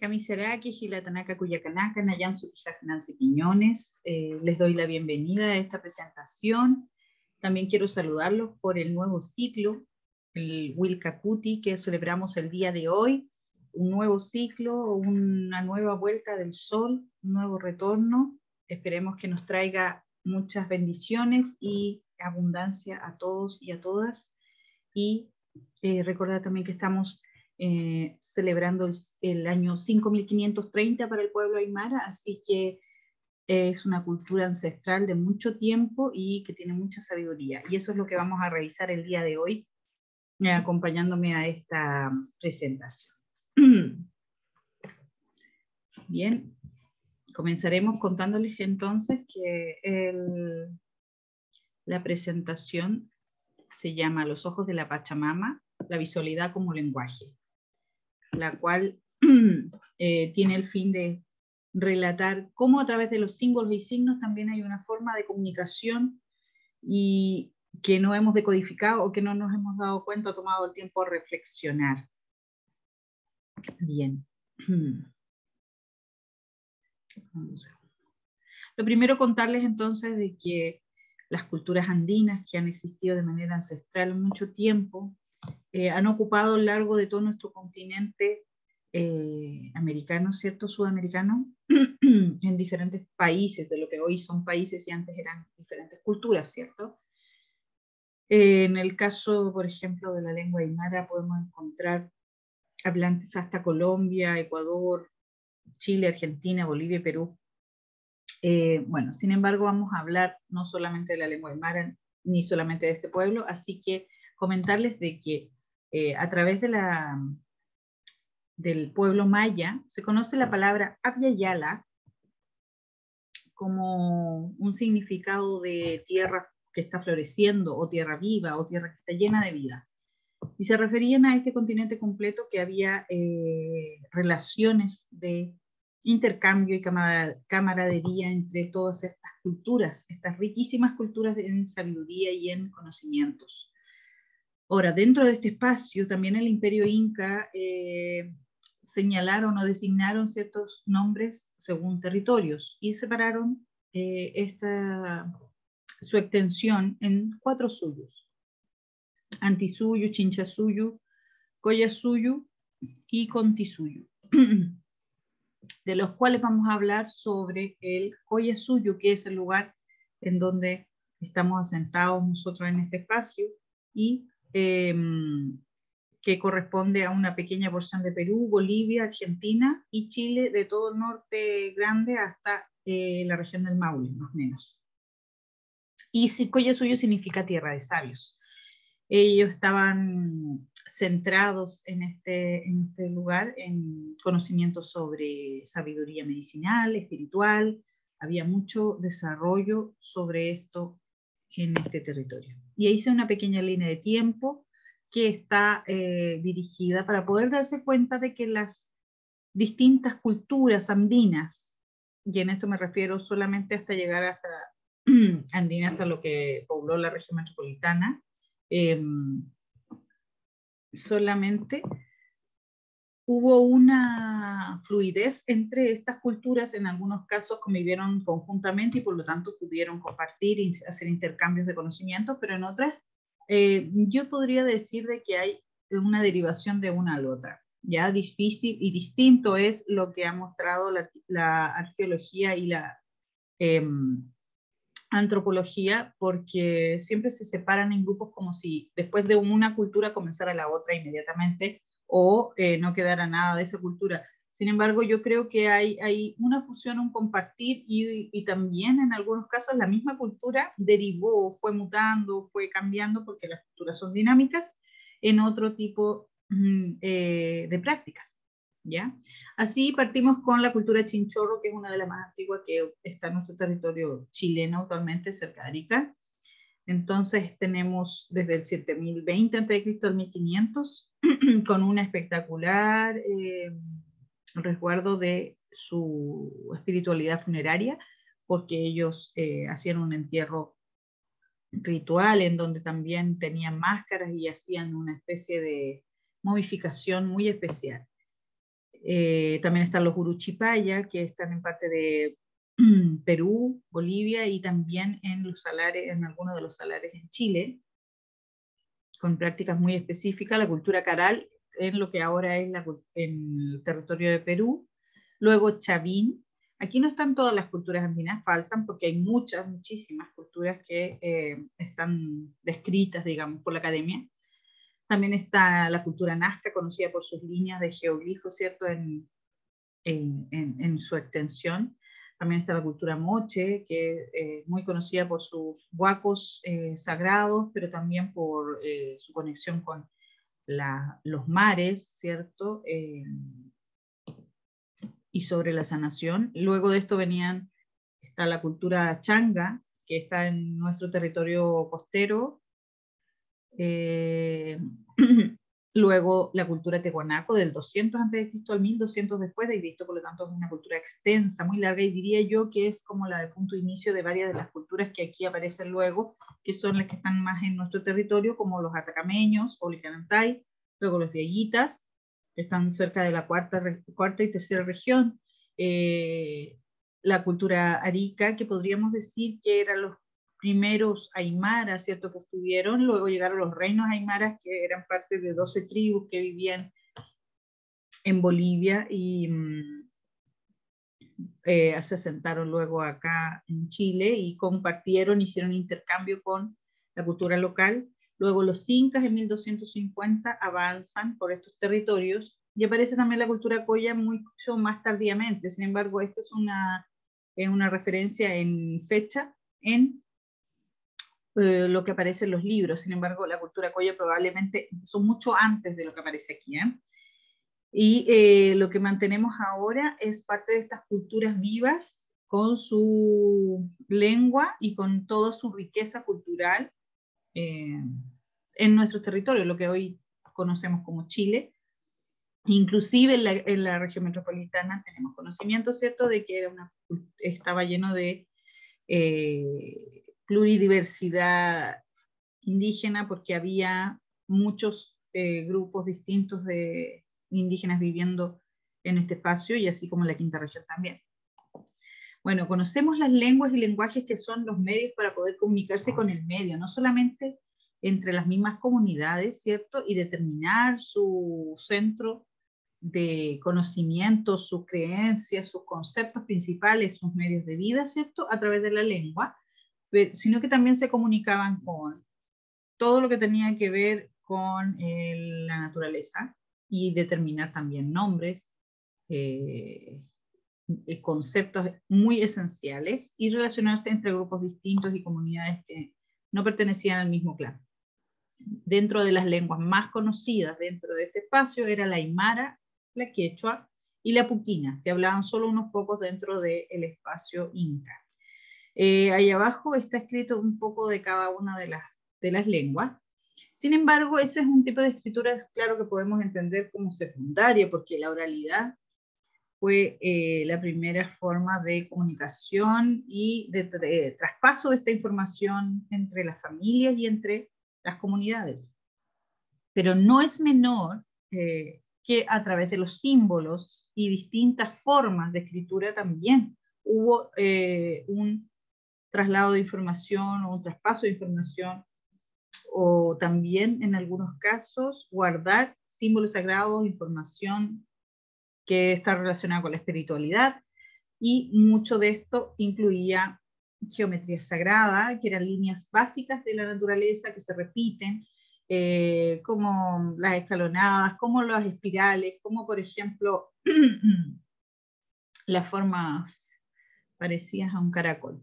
Kamisaraki, Gilatanaka, Cuyacanaka, Nayan Sutija, Nancy Quiñones. Les doy la bienvenida a esta presentación. También quiero saludarlos por el nuevo ciclo, el Wilcacuti, que celebramos el día de hoy. Un nuevo ciclo, una nueva vuelta del sol, un nuevo retorno. Esperemos que nos traiga muchas bendiciones y abundancia a todos y a todas. Y recordar también que estamos celebrando el año 5530 para el pueblo aymara, así que es una cultura ancestral de mucho tiempo y que tiene mucha sabiduría. Y eso es lo que vamos a revisar el día de hoy, acompañándome a esta presentación. Bien, comenzaremos contándoles entonces que la presentación se llama Los ojos de la Pachamama, la visualidad como lenguaje, la cual tiene el fin de relatar cómo a través de los símbolos y signos también hay una forma de comunicación y que no hemos decodificado o que no nos hemos dado cuenta o tomado el tiempo a reflexionar. Bien. Lo primero, contarles entonces de que las culturas andinas que han existido de manera ancestral mucho tiempo han ocupado a lo largo de todo nuestro continente americano, ¿cierto? Sudamericano, en diferentes países, de lo que hoy son países y antes eran diferentes culturas, ¿cierto? En el caso, por ejemplo, de la lengua aymara, podemos encontrar hablantes hasta Colombia, Ecuador, Chile, Argentina, Bolivia, Perú. Bueno, sin embargo, vamos a hablar no solamente de la lengua aymara, ni solamente de este pueblo, así que comentarles de que a través de del pueblo maya se conoce la palabra Abya-Yala como un significado de tierra que está floreciendo, o tierra viva, o tierra que está llena de vida. Y se referían a este continente completo que había relaciones de intercambio y camaradería entre todas estas culturas, estas riquísimas culturas en sabiduría y en conocimientos. Ahora, dentro de este espacio, también el Imperio Inca señalaron o designaron ciertos nombres según territorios y separaron su extensión en 4 suyos: Antisuyu, Chinchasuyu, Collasuyu y Contisuyu, de los cuales vamos a hablar sobre el Collasuyu, que es el lugar en donde estamos asentados nosotros en este espacio y que corresponde a una pequeña porción de Perú, Bolivia, Argentina y Chile, de todo el norte grande hasta la región del Maule, más o menos. Y Collasuyu significa tierra de sabios. Ellos estaban centrados en este lugar en conocimientos sobre sabiduría medicinal, espiritual. Había mucho desarrollo sobre esto en este territorio. Y hice una pequeña línea de tiempo que está dirigida para poder darse cuenta de que las distintas culturas andinas, y en esto me refiero solamente hasta llegar hasta andina, hasta lo que pobló la región metropolitana, solamente hubo una fluidez entre estas culturas. En algunos casos convivieron conjuntamente y por lo tanto pudieron compartir y hacer intercambios de conocimientos, pero en otras yo podría decir de que hay una derivación de una a la otra. Ya difícil y distinto es lo que ha mostrado la arqueología y la antropología, porque siempre se separan en grupos como si después de una cultura comenzara la otra inmediatamente o no quedara nada de esa cultura. Sin embargo, yo creo que hay una fusión, un compartir y también en algunos casos la misma cultura derivó, fue mutando, fue cambiando, porque las culturas son dinámicas, en otro tipo de prácticas, ¿ya? Así partimos con la cultura chinchorro, que es una de las más antiguas que está en nuestro territorio chileno actualmente, cerca de Arica. Entonces tenemos desde el 7020 a.C. al 1500, con una espectacular resguardo de su espiritualidad funeraria, porque ellos hacían un entierro ritual en donde también tenían máscaras y hacían una especie de momificación muy especial. También están los Uruchipaya, que están en parte de Perú, Bolivia y también en los salares, en algunos de los salares en Chile, con prácticas muy específicas. La cultura caral en lo que ahora es en el territorio de Perú. Luego Chavín. Aquí no están todas las culturas andinas, faltan porque hay muchísimas culturas que están descritas, digamos, por la academia. También está la cultura nazca, conocida por sus líneas de geoglifos, ¿cierto?, en su extensión. También está la cultura moche, que es muy conocida por sus huacos sagrados, pero también por su conexión con los mares, ¿cierto? Y sobre la sanación. Luego de esto está la cultura changa, que está en nuestro territorio costero. Luego la cultura tehuanaco del 200 a.C. al 1200 después de Cristo, por lo tanto es una cultura extensa, muy larga, y diría yo que es como la de punto de inicio de varias de las culturas que aquí aparecen luego, que son las que están más en nuestro territorio, como los atacameños o licanantay, luego los diaguitas, que están cerca de la cuarta y tercera región, la cultura arica, que podríamos decir que eran los primeros aymaras, ¿cierto?, que estuvieron. Luego llegaron los reinos aymaras, que eran parte de 12 tribus que vivían en Bolivia y se asentaron luego acá en Chile y compartieron, hicieron intercambio con la cultura local. Luego los incas en 1250 avanzan por estos territorios y aparece también la cultura coya mucho más tardíamente. Sin embargo, esta es una referencia en fecha en lo que aparece en los libros. Sin embargo, la cultura coya probablemente son mucho antes de lo que aparece aquí, ¿eh? Y lo que mantenemos ahora es parte de estas culturas vivas con su lengua y con toda su riqueza cultural en nuestro territorio, lo que hoy conocemos como Chile. Inclusive en la región metropolitana tenemos conocimiento, ¿cierto?, de que estaba lleno de pluridiversidad indígena, porque había muchos grupos distintos de indígenas viviendo en este espacio, y así como en la quinta región también. Bueno, conocemos las lenguas y lenguajes, que son los medios para poder comunicarse con el medio, no solamente entre las mismas comunidades, ¿cierto?, y determinar su centro de conocimiento, sus creencias, sus conceptos principales, sus medios de vida, ¿cierto?, a través de la lengua, sino que también se comunicaban con todo lo que tenía que ver con la naturaleza y determinar también nombres, conceptos muy esenciales, y relacionarse entre grupos distintos y comunidades que no pertenecían al mismo clan. Dentro de las lenguas más conocidas dentro de este espacio era la aymara, la quechua y la puquina, que hablaban solo unos pocos dentro del espacio inca. Ahí abajo está escrito un poco de cada una de las lenguas. Sin embargo, ese es un tipo de escritura, claro, que podemos entender como secundaria, porque la oralidad fue la primera forma de comunicación y de traspaso de esta información entre las familias y entre las comunidades. Pero no es menor que a través de los símbolos y distintas formas de escritura también hubo un traslado de información o un traspaso de información, o también en algunos casos guardar símbolos sagrados, información que está relacionada con la espiritualidad, y mucho de esto incluía geometría sagrada, que eran líneas básicas de la naturaleza que se repiten, como las escalonadas, como las espirales, como por ejemplo las formas parecidas a un caracol.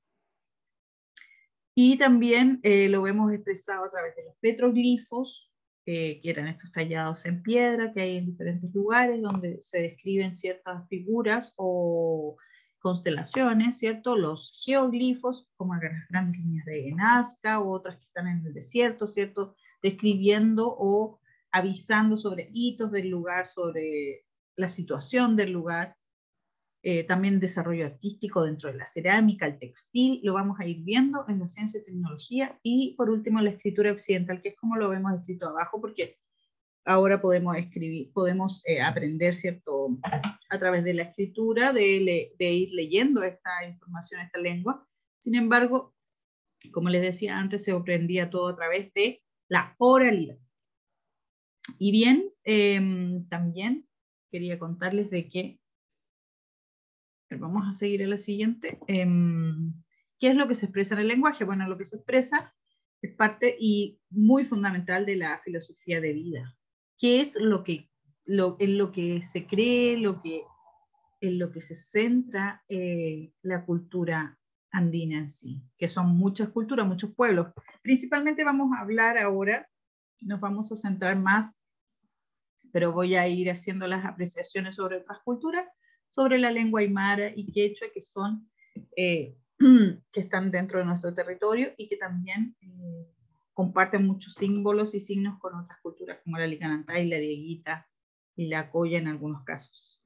Y también lo vemos expresado a través de los petroglifos, que eran estos tallados en piedra que hay en diferentes lugares, donde se describen ciertas figuras o constelaciones, ¿cierto? Los geoglifos, como las grandes líneas de Nazca, u otras que están en el desierto, ¿cierto?, describiendo o avisando sobre hitos del lugar, sobre la situación del lugar. También desarrollo artístico dentro de la cerámica, el textil, lo vamos a ir viendo en la ciencia y tecnología, y por último la escritura occidental, que es como lo vemos escrito abajo, porque ahora podemos escribir, podemos aprender, ¿cierto?, a través de la escritura, de ir leyendo esta información, esta lengua. Sin embargo, como les decía antes, se aprendía todo a través de la oralidad. Y bien, también quería contarles de que, vamos a seguir a la siguiente, ¿qué es lo que se expresa en el lenguaje? Bueno, lo que se expresa es parte y muy fundamental de la filosofía de vida. ¿Qué es en lo que se cree, en lo que se centra la cultura andina en sí? Que son muchas culturas, muchos pueblos. Principalmente vamos a hablar ahora, nos vamos a centrar más, pero voy a ir haciendo las apreciaciones sobre otras culturas, sobre la lengua aymara y quechua, que son, que están dentro de nuestro territorio y que también comparten muchos símbolos y signos con otras culturas como la licanantay, la dieguita y la coya en algunos casos.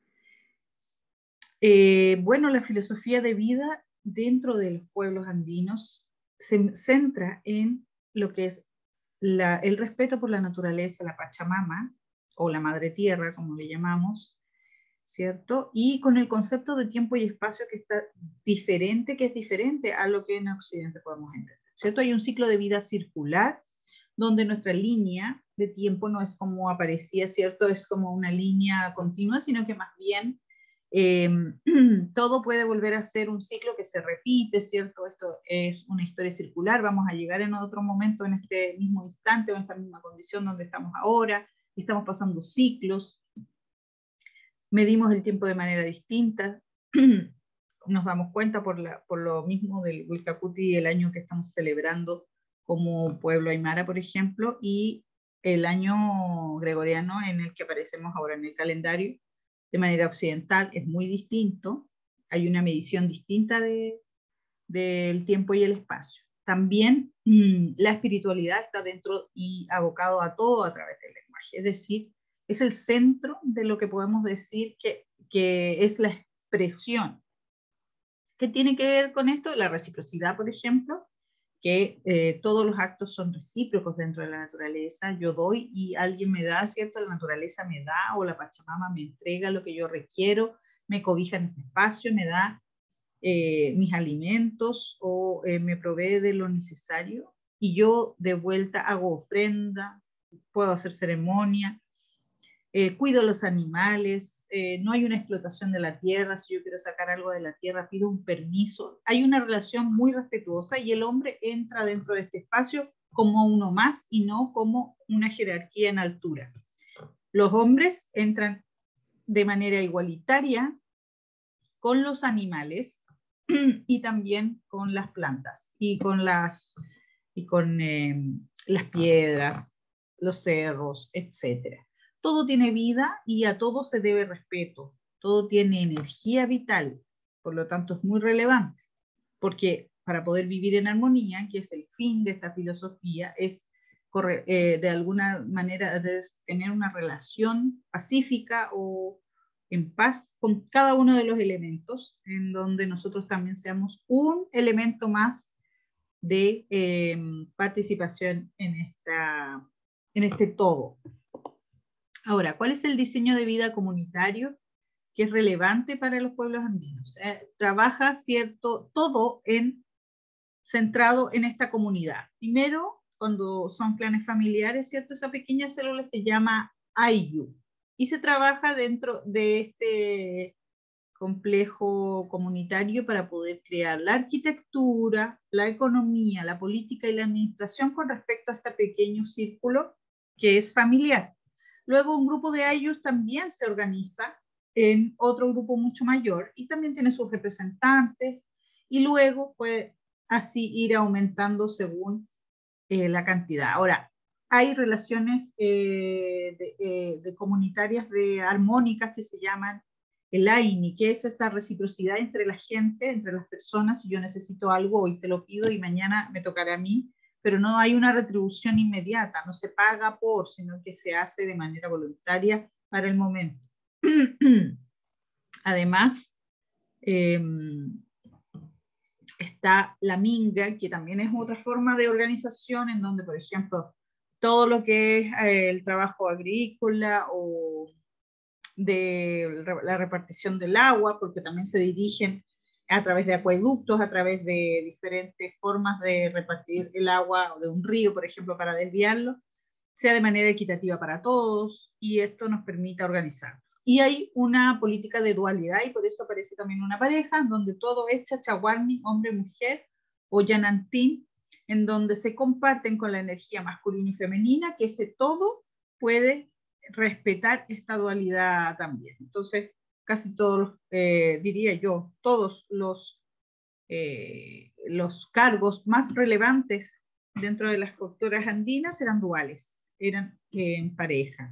Bueno, la filosofía de vida dentro de los pueblos andinos se centra en lo que es el respeto por la naturaleza, la Pachamama, o la Madre Tierra, como le llamamos, ¿cierto? Y con el concepto de tiempo y espacio que es diferente a lo que en Occidente podemos entender, ¿cierto? Hay un ciclo de vida circular, donde nuestra línea de tiempo no es como aparecía, ¿cierto? Es como una línea continua, sino que más bien todo puede volver a ser un ciclo que se repite, ¿cierto? Esto es una historia circular, vamos a llegar en otro momento, en este mismo instante o en esta misma condición donde estamos ahora, estamos pasando ciclos, medimos el tiempo de manera distinta, nos damos cuenta por lo mismo del Wilcacuti, el año que estamos celebrando como pueblo aymara, por ejemplo, y el año gregoriano en el que aparecemos ahora en el calendario, de manera occidental, es muy distinto, hay una medición distinta del tiempo y el espacio. También la espiritualidad está dentro y abocado a todo a través del lenguaje, es decir, es el centro de lo que podemos decir que es la expresión. ¿Qué tiene que ver con esto? La reciprocidad, por ejemplo, que todos los actos son recíprocos dentro de la naturaleza. Yo doy y alguien me da, ¿cierto? La naturaleza me da, o la Pachamama me entrega lo que yo requiero, me cobija en este espacio, me da mis alimentos o me provee de lo necesario, y yo de vuelta hago ofrenda, puedo hacer ceremonia, cuido los animales, no hay una explotación de la tierra. Si yo quiero sacar algo de la tierra, pido un permiso. Hay una relación muy respetuosa y el hombre entra dentro de este espacio como uno más y no como una jerarquía en altura. Los hombres entran de manera igualitaria con los animales y también con las plantas y con las piedras, los cerros, etcétera. Todo tiene vida y a todo se debe respeto. Todo tiene energía vital, por lo tanto es muy relevante, porque para poder vivir en armonía, que es el fin de esta filosofía, es de alguna manera tener una relación pacífica o en paz con cada uno de los elementos, en donde nosotros también seamos un elemento más de participación en este todo. Ahora, ¿cuál es el diseño de vida comunitario que es relevante para los pueblos andinos? Trabaja, ¿cierto?, todo centrado en esta comunidad. Primero, cuando son clanes familiares, ¿cierto?, esa pequeña célula se llama Ayllu y se trabaja dentro de este complejo comunitario para poder crear la arquitectura, la economía, la política y la administración con respecto a este pequeño círculo que es familiar. Luego un grupo de ellos también se organiza en otro grupo mucho mayor y también tiene sus representantes, y luego puede así ir aumentando según la cantidad. Ahora, hay relaciones de comunitarias de armónicas que se llaman el AINI, que es esta reciprocidad entre la gente, entre las personas. Si yo necesito algo, hoy te lo pido y mañana me tocará a mí, pero no hay una retribución inmediata, no se paga por, sino que se hace de manera voluntaria para el momento. Además, está la minga, que también es otra forma de organización en donde, por ejemplo, todo lo que es el trabajo agrícola o de la repartición del agua, porque también se dirigen a través de acueductos, a través de diferentes formas de repartir el agua de un río, por ejemplo, para desviarlo, sea de manera equitativa para todos, y esto nos permita organizar. Y hay una política de dualidad, y por eso aparece también una pareja, donde todo es chachahuarmi, hombre-mujer, o yanantín, en donde se comparten con la energía masculina y femenina, que ese todo puede respetar esta dualidad también. Entonces, casi todos, diría yo, todos los cargos más relevantes dentro de las culturas andinas eran duales, eran en pareja.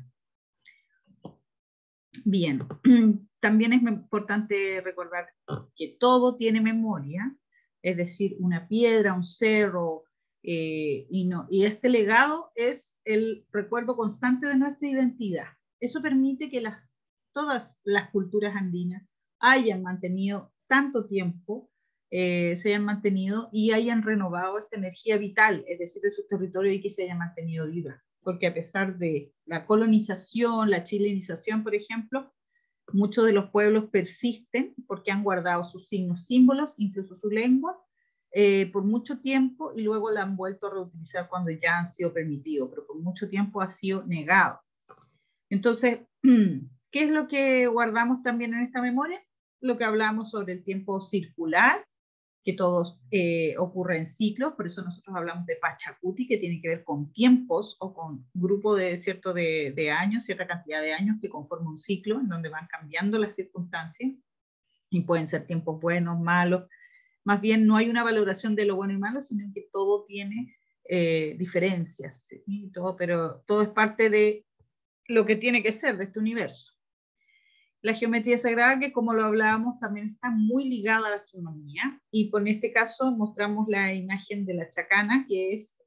Bien, también es importante recordar que todo tiene memoria, es decir, una piedra, un cerro, y este legado es el recuerdo constante de nuestra identidad. Eso permite que todas las culturas andinas hayan mantenido tanto tiempo, se hayan mantenido y hayan renovado esta energía vital, es decir, de sus territorios, y que se hayan mantenido vivas. Porque a pesar de la colonización, la chilenización, por ejemplo, muchos de los pueblos persisten porque han guardado sus signos, símbolos, incluso su lengua, por mucho tiempo, y luego la han vuelto a reutilizar cuando ya han sido permitidos, pero por mucho tiempo ha sido negado. Entonces, ¿qué es lo que guardamos también en esta memoria? Lo que hablamos sobre el tiempo circular, que todos ocurre en ciclos, por eso nosotros hablamos de Pachacuti, que tiene que ver con tiempos o con grupo de años, cierta cantidad de años que conforman un ciclo en donde van cambiando las circunstancias y pueden ser tiempos buenos, malos. Más bien no hay una valoración de lo bueno y malo, sino que todo tiene diferencias, ¿sí? Pero todo es parte de lo que tiene que ser de este universo. La geometría sagrada, que como lo hablábamos, también está muy ligada a la astronomía, y por este caso mostramos la imagen de la chacana, que es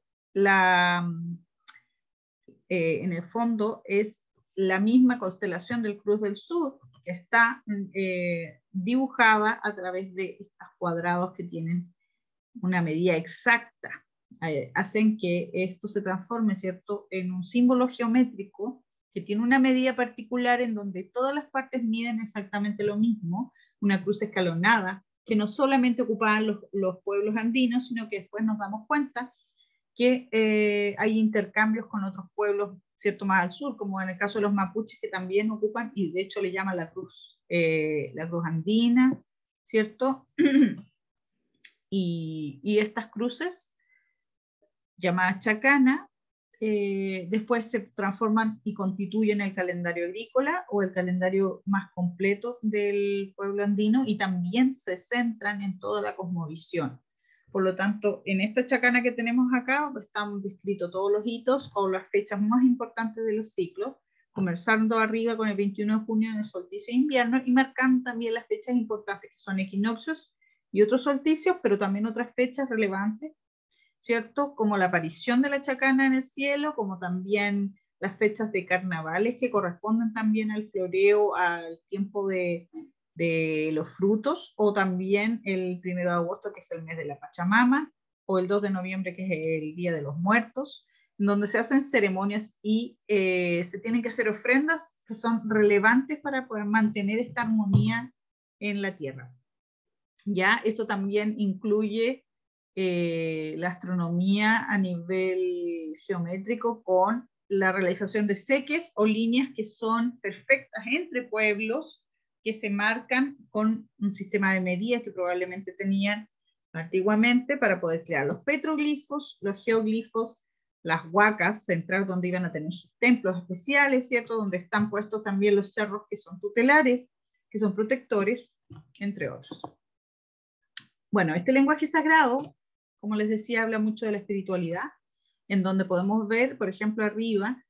en el fondo es la misma constelación del Cruz del Sur, que está dibujada a través de estos cuadrados que tienen una medida exacta. Hacen que esto se transforme, ¿cierto?, en un símbolo geométrico que tiene una medida particular en donde todas las partes miden exactamente lo mismo, una cruz escalonada, que no solamente ocupaban los pueblos andinos, sino que después nos damos cuenta que hay intercambios con otros pueblos, ¿cierto?, más al sur, como en el caso de los mapuches, que también ocupan, y de hecho le llaman la cruz andina, ¿cierto? Y estas cruces, llamadas chacana, después se transforman y constituyen el calendario agrícola o el calendario más completo del pueblo andino, y también se centran en toda la cosmovisión. Por lo tanto, en esta chacana que tenemos acá están descritos todos los hitos o las fechas más importantes de los ciclos, comenzando arriba con el 21 de junio en el solsticio de invierno, y marcando también las fechas importantes que son equinoccios y otros solsticios, pero también otras fechas relevantes, ¿cierto? Como la aparición de la chacana en el cielo, como también las fechas de carnavales que corresponden también al floreo, al tiempo de los frutos, o también el 1 de agosto, que es el mes de la Pachamama, o el 2 de noviembre, que es el Día de los Muertos, donde se hacen ceremonias y se tienen que hacer ofrendas que son relevantes para poder mantener esta armonía en la tierra. Ya, esto también incluye la astronomía a nivel geométrico, con la realización de seques o líneas que son perfectas entre pueblos, que se marcan con un sistema de medidas que probablemente tenían antiguamente para poder crear los petroglifos, los geoglifos, las huacas, central donde iban a tener sus templos especiales, ¿cierto? Donde están puestos también los cerros que son tutelares, que son protectores, entre otros. Bueno, este lenguaje sagrado, como les decía, habla mucho de la espiritualidad, en donde podemos ver, por ejemplo, arriba,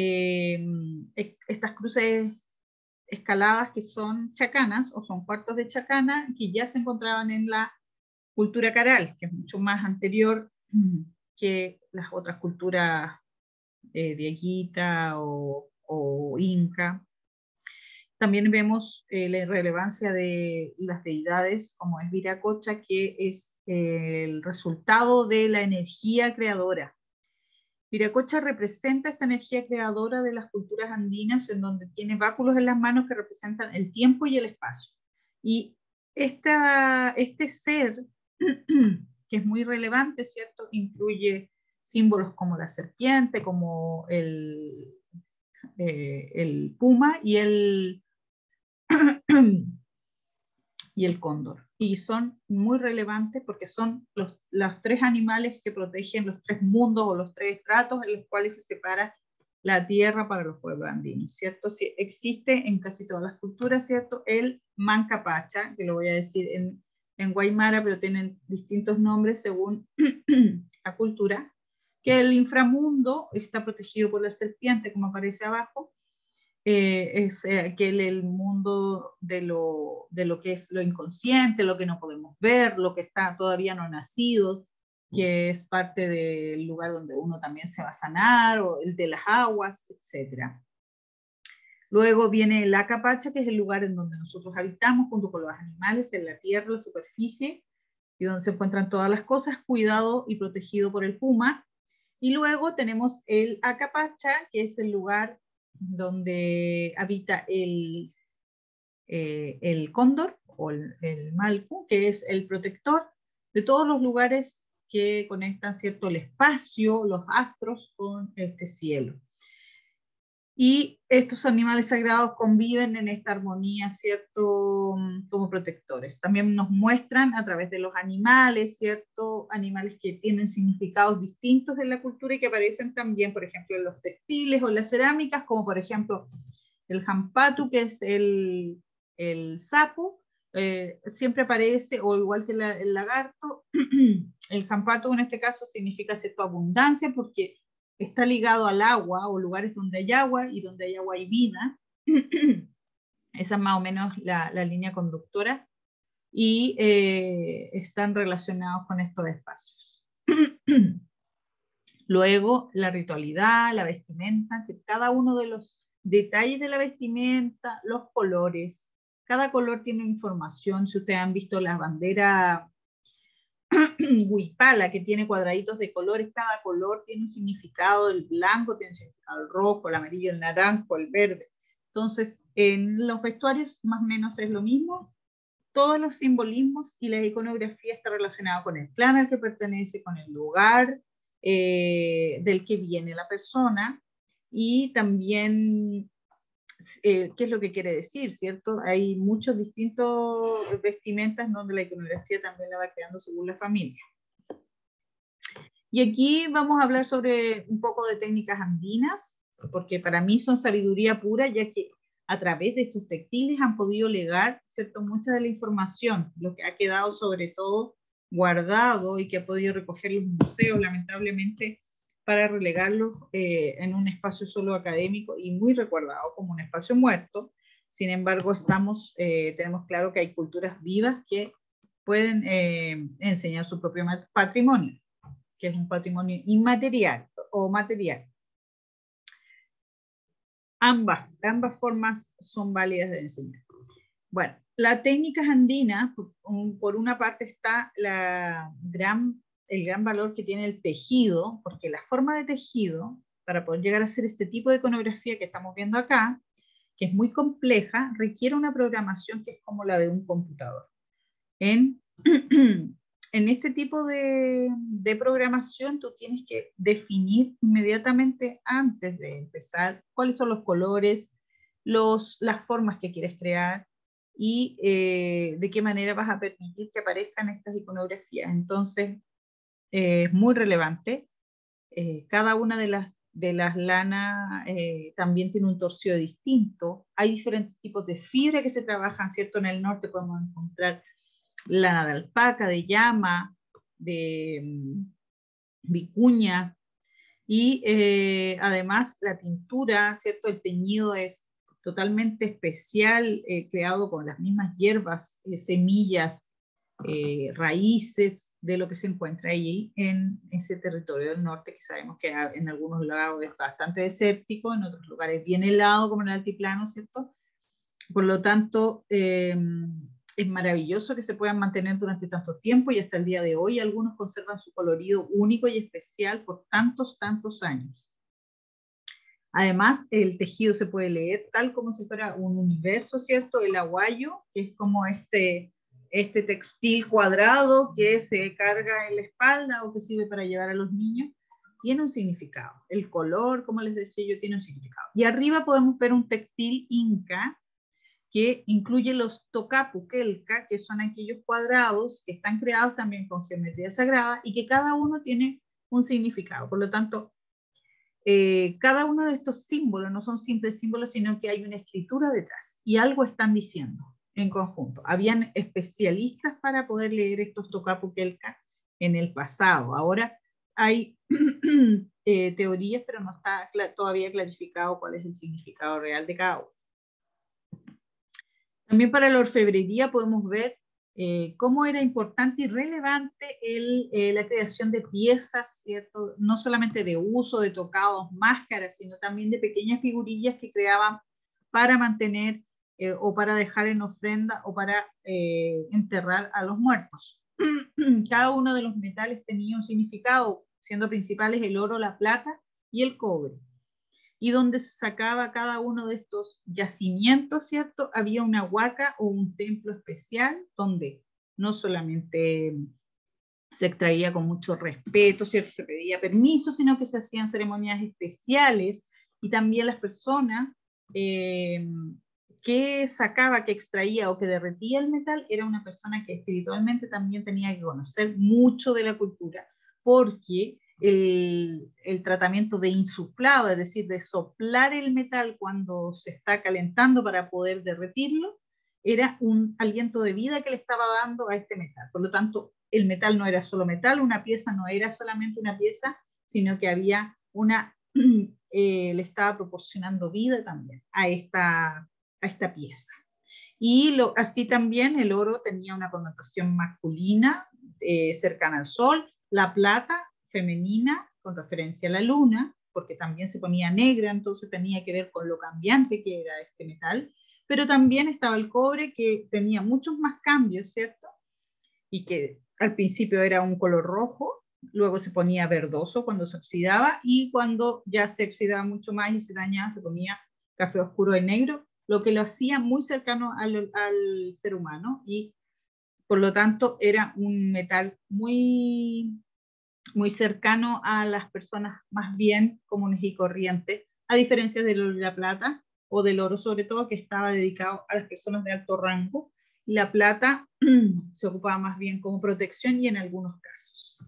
estas cruces escaladas que son chacanas, o son cuartos de chacana, que ya se encontraban en la cultura caral, que es mucho más anterior que las otras culturas de Aguita o Inca. También vemos la relevancia de las deidades, como es Viracocha, que es el resultado de la energía creadora. Viracocha representa esta energía creadora de las culturas andinas, en donde tiene báculos en las manos que representan el tiempo y el espacio. Y este ser, que es muy relevante, ¿cierto? Incluye símbolos como la serpiente, como el puma y el cóndor. Y son muy relevantes porque son los tres animales que protegen los tres mundos o los tres estratos en los cuales se separa la tierra para los pueblos andinos, ¿cierto? Sí, existe en casi todas las culturas, ¿cierto? El Mancapacha, que lo voy a decir en Guaymara, pero tienen distintos nombres según la cultura, que el inframundo está protegido por la serpiente, como aparece abajo, es el mundo de lo que es lo inconsciente, lo que no podemos ver, lo que está todavía no nacido, que es parte del lugar donde uno también se va a sanar, o el de las aguas, etc. Luego viene el Acapacha, que es el lugar en donde nosotros habitamos junto con los animales, en la tierra, la superficie, y donde se encuentran todas las cosas, cuidado y protegido por el puma. Y luego tenemos el Acapacha, que es el lugar donde habita el cóndor o el malcu, que es el protector de todos los lugares que conectan, ¿cierto?, el espacio, los astros con este cielo. Y estos animales sagrados conviven en esta armonía, ¿cierto?, como protectores. También nos muestran a través de los animales, ¿cierto?, animales que tienen significados distintos en la cultura y que aparecen también, por ejemplo, en los textiles o las cerámicas, como por ejemplo el jampatu, que es el sapo, siempre aparece, o igual que el lagarto. El jampatu en este caso significa, ¿cierto?, abundancia, porque está ligado al agua o lugares donde hay agua y donde hay agua hay vida. Esa es más o menos la línea conductora y están relacionados con estos espacios. Luego, la ritualidad, la vestimenta, que cada uno de los detalles de la vestimenta, los colores, cada color tiene información. Si ustedes han visto la bandera huipala, que tiene cuadraditos de colores, cada color tiene un significado, el blanco tiene un significado, el rojo, el amarillo, el naranjo, el verde. Entonces, en los vestuarios más o menos es lo mismo. Todos los simbolismos y la iconografía está relacionada con el clan al que pertenece, con el lugar del que viene la persona, y también qué es lo que quiere decir, ¿cierto? Hay muchos distintos vestimentas donde la iconografía también la va creando según la familia. Y aquí vamos a hablar sobre un poco de técnicas andinas, porque para mí son sabiduría pura, ya que a través de estos textiles han podido legar, ¿cierto?, mucha de la información, lo que ha quedado sobre todo guardado y que ha podido recoger los museos, lamentablemente, para relegarlos en un espacio solo académico y muy recordado como un espacio muerto. Sin embargo, tenemos claro que hay culturas vivas que pueden enseñar su propio patrimonio, que es un patrimonio inmaterial o material. Ambas formas son válidas de enseñar. Bueno, las técnicas andinas, por una parte está el gran valor que tiene el tejido, porque la forma de tejido, para poder llegar a hacer este tipo de iconografía que estamos viendo acá, que es muy compleja, requiere una programación que es como la de un computador. En este tipo de programación tú tienes que definir inmediatamente antes de empezar cuáles son los colores, las formas que quieres crear y de qué manera vas a permitir que aparezcan estas iconografías. Entonces, es muy relevante. Cada una de las lanas también tiene un torcido distinto. Hay diferentes tipos de fibra que se trabajan, ¿cierto? En el norte podemos encontrar lana de alpaca, de llama, de vicuña, y además la tintura, ¿cierto? El teñido es totalmente especial, creado con las mismas hierbas, semillas, raíces de lo que se encuentra allí en ese territorio del norte, que sabemos que en algunos lados es bastante desértico, en otros lugares bien helado, como en el altiplano, ¿cierto? Por lo tanto, es maravilloso que se puedan mantener durante tanto tiempo y hasta el día de hoy algunos conservan su colorido único y especial por tantos, tantos años. Además, el tejido se puede leer tal como si fuera un universo, ¿cierto? El aguayo, que es como este textil cuadrado que se carga en la espalda o que sirve para llevar a los niños, tiene un significado. El color, como les decía yo, tiene un significado. Y arriba podemos ver un textil inca que incluye los tocapuquelca, que son aquellos cuadrados que están creados también con geometría sagrada y que cada uno tiene un significado. Por lo tanto, cada uno de estos símbolos no son simples símbolos, sino que hay una escritura detrás y algo están diciendo en conjunto. Habían especialistas para poder leer estos tocapuquelca en el pasado. Ahora hay teorías, pero no está todavía clarificado cuál es el significado real de cada uno. También para la orfebrería podemos ver cómo era importante y relevante la creación de piezas, ¿cierto? No solamente de uso, de tocados, máscaras, sino también de pequeñas figurillas que creaban para mantener o para dejar en ofrenda o para enterrar a los muertos. Cada uno de los metales tenía un significado, siendo principales el oro, la plata y el cobre. Y donde se sacaba cada uno de estos yacimientos, ¿cierto? Había una huaca o un templo especial donde no solamente se extraía con mucho respeto, ¿cierto? Se pedía permiso, sino que se hacían ceremonias especiales y también las personas que sacaba, que extraía o que derretía el metal era una persona que espiritualmente también tenía que conocer mucho de la cultura, porque el tratamiento de insuflado, es decir, de soplar el metal cuando se está calentando para poder derretirlo, era un aliento de vida que le estaba dando a este metal. Por lo tanto, el metal no era solo metal, una pieza no era solamente una pieza, sino que había le estaba proporcionando vida también a esta pieza. Y así también el oro tenía una connotación masculina, cercana al sol, la plata femenina con referencia a la luna, porque también se ponía negra, entonces tenía que ver con lo cambiante que era este metal, pero también estaba el cobre que tenía muchos más cambios, ¿cierto? Y que al principio era un color rojo, luego se ponía verdoso cuando se oxidaba y cuando ya se oxidaba mucho más y se dañaba se ponía café oscuro y negro, lo que lo hacía muy cercano al ser humano y por lo tanto era un metal muy, muy cercano a las personas más bien comunes y corrientes, a diferencia de la plata o del oro sobre todo, que estaba dedicado a las personas de alto rango. La plata se ocupaba más bien como protección y en algunos casos.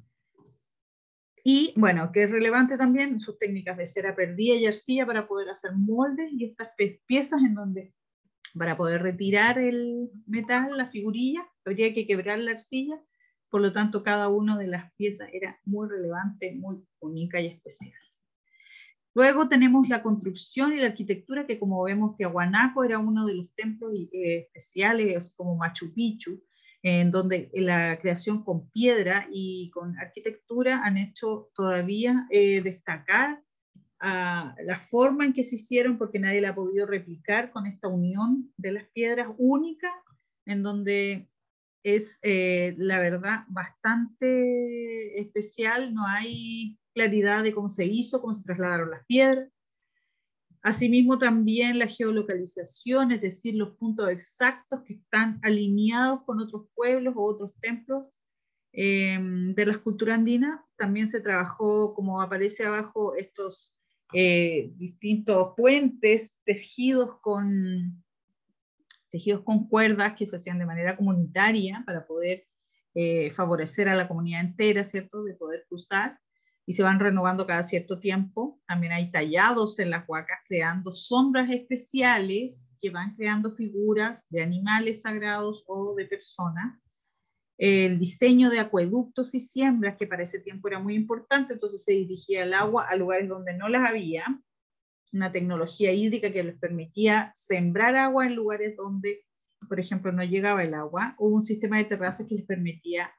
Y bueno, que es relevante también sus técnicas de cera perdida y arcilla para poder hacer moldes y estas piezas en donde para poder retirar el metal, la figurilla, habría que quebrar la arcilla, por lo tanto cada una de las piezas era muy relevante, muy única y especial. Luego tenemos la construcción y la arquitectura, que como vemos Tiahuanaco era uno de los templos especiales, como Machu Picchu, en donde la creación con piedra y con arquitectura han hecho todavía destacar la forma en que se hicieron, porque nadie la ha podido replicar con esta unión de las piedras única, en donde es la verdad bastante especial, no hay claridad de cómo se hizo, cómo se trasladaron las piedras. Asimismo también la geolocalización, es decir, los puntos exactos que están alineados con otros pueblos o otros templos de la cultura andina. También se trabajó, como aparece abajo, estos distintos puentes tejidos con cuerdas que se hacían de manera comunitaria para poder favorecer a la comunidad entera, ¿cierto?, de poder cruzar, y se van renovando cada cierto tiempo. También hay tallados en las huacas creando sombras especiales que van creando figuras de animales sagrados o de personas. El diseño de acueductos y siembras, que para ese tiempo era muy importante, entonces se dirigía el agua a lugares donde no las había, una tecnología hídrica que les permitía sembrar agua en lugares donde, por ejemplo, no llegaba el agua. Hubo un sistema de terrazas que les permitía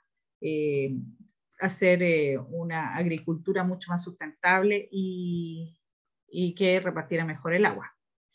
hacer una agricultura mucho más sustentable y que repartiera mejor el agua.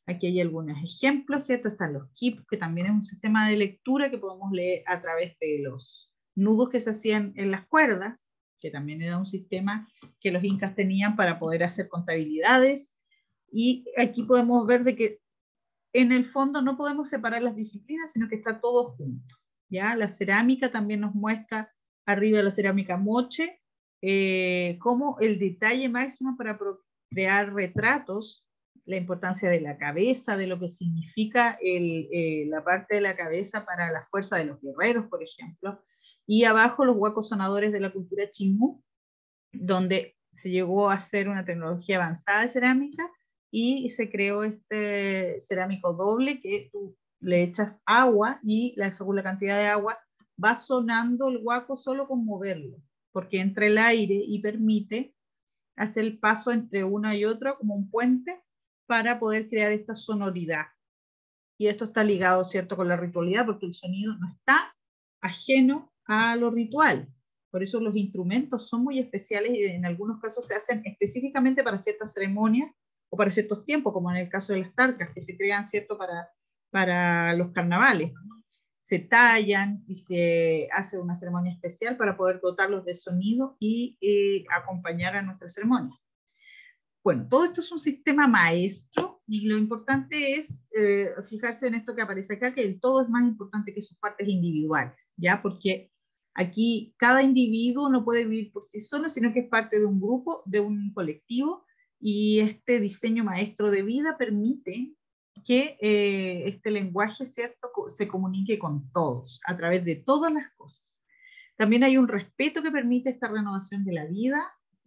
Aquí hay algunos ejemplos, ¿cierto? Están los KIP, que también es un sistema de lectura que podemos leer a través de los nudos que se hacían en las cuerdas, que también era un sistema que los incas tenían para poder hacer contabilidades. Y aquí podemos ver de que en el fondo no podemos separar las disciplinas, sino que está todo junto. ¿Ya? La cerámica también nos muestra arriba de la cerámica moche como el detalle máximo para crear retratos, la importancia de la cabeza, de lo que significa la parte de la cabeza para la fuerza de los guerreros, por ejemplo, y abajo los huacos sonadores de la cultura chimú, donde se llegó a hacer una tecnología avanzada de cerámica y se creó este cerámico doble que tú le echas agua y según la cantidad de agua va sonando el huaco solo con moverlo, porque entra el aire y permite hacer el paso entre una y otra como un puente para poder crear esta sonoridad. Y esto está ligado, ¿cierto?, con la ritualidad, porque el sonido no está ajeno a lo ritual. Por eso los instrumentos son muy especiales y en algunos casos se hacen específicamente para ciertas ceremonias o para ciertos tiempos, como en el caso de las tarcas, que se crean, ¿cierto?, para los carnavales. Se tallan y se hace una ceremonia especial para poder dotarlos de sonido y acompañar a nuestra ceremonia. Bueno, todo esto es un sistema maestro y lo importante es fijarse en esto que aparece acá, que el todo es más importante que sus partes individuales, ¿ya? Porque aquí cada individuo no puede vivir por sí solo, sino que es parte de un grupo, de un colectivo, y este diseño maestro de vida permite que este lenguaje, ¿cierto?, se comunique con todos, a través de todas las cosas. También hay un respeto que permite esta renovación de la vida.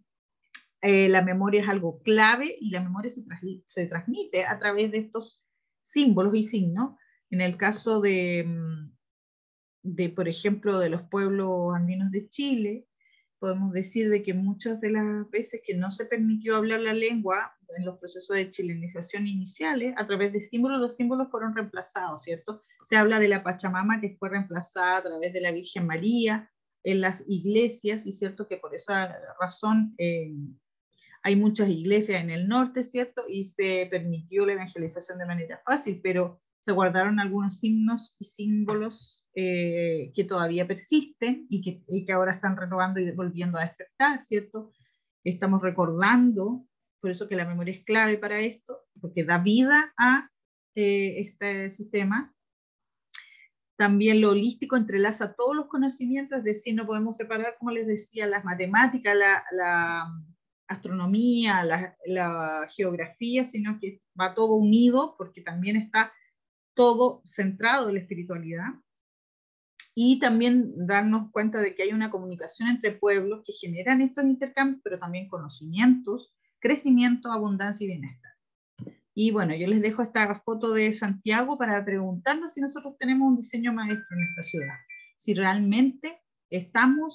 La memoria es algo clave y la memoria se transmite a través de estos símbolos y signos. En el caso por ejemplo, de los pueblos andinos de Chile, podemos decir de que muchas de las veces que no se permitió hablar la lengua en los procesos de chilenización iniciales, a través de símbolos, los símbolos fueron reemplazados, ¿cierto? Se habla de la Pachamama que fue reemplazada a través de la Virgen María en las iglesias, y cierto que por esa razón hay muchas iglesias en el norte, ¿cierto? Y se permitió la evangelización de manera fácil, pero se guardaron algunos signos y símbolos que todavía persisten y que ahora están renovando y volviendo a despertar, ¿cierto? Estamos recordando, por eso que la memoria es clave para esto, porque da vida a este sistema. También lo holístico entrelaza todos los conocimientos, es decir, no podemos separar, como les decía, las matemáticas, la astronomía, la geografía, sino que va todo unido porque también está todo centrado en la espiritualidad. Y también darnos cuenta de que hay una comunicación entre pueblos que generan estos intercambios, pero también conocimientos, crecimiento, abundancia y bienestar. Y bueno, yo les dejo esta foto de Santiago para preguntarnos si nosotros tenemos un diseño maestro en esta ciudad, si realmente estamos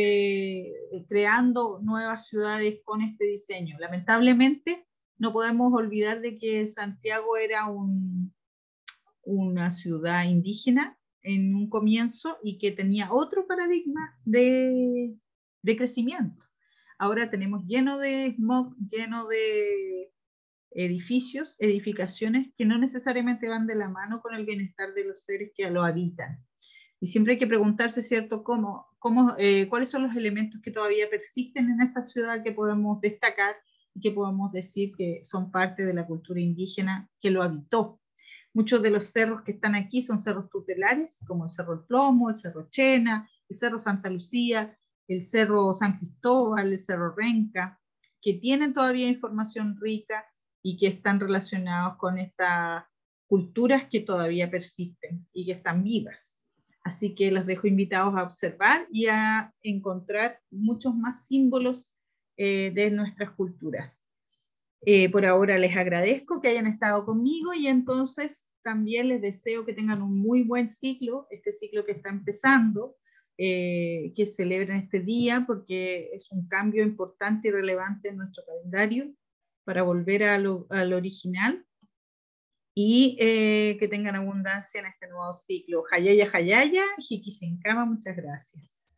creando nuevas ciudades con este diseño. Lamentablemente no podemos olvidar de que Santiago era una ciudad indígena en un comienzo y que tenía otro paradigma de crecimiento. Ahora tenemos lleno de smog, lleno de edificios, edificaciones que no necesariamente van de la mano con el bienestar de los seres que lo habitan. Y siempre hay que preguntarse, ¿cierto?, cuáles son los elementos que todavía persisten en esta ciudad que podemos destacar y que podemos decir que son parte de la cultura indígena que lo habitó. Muchos de los cerros que están aquí son cerros tutelares, como el Cerro El Plomo, el Cerro Chena, el Cerro Santa Lucía, el Cerro San Cristóbal, el Cerro Renca, que tienen todavía información rica y que están relacionados con estas culturas que todavía persisten y que están vivas. Así que los dejo invitados a observar y a encontrar muchos más símbolos de nuestras culturas. Por ahora les agradezco que hayan estado conmigo y entonces también les deseo que tengan un muy buen ciclo, este ciclo que está empezando, que celebren este día porque es un cambio importante y relevante en nuestro calendario para volver al original y que tengan abundancia en este nuevo ciclo. Hayaya, Hayaya, Jiki Sin Cama, muchas gracias.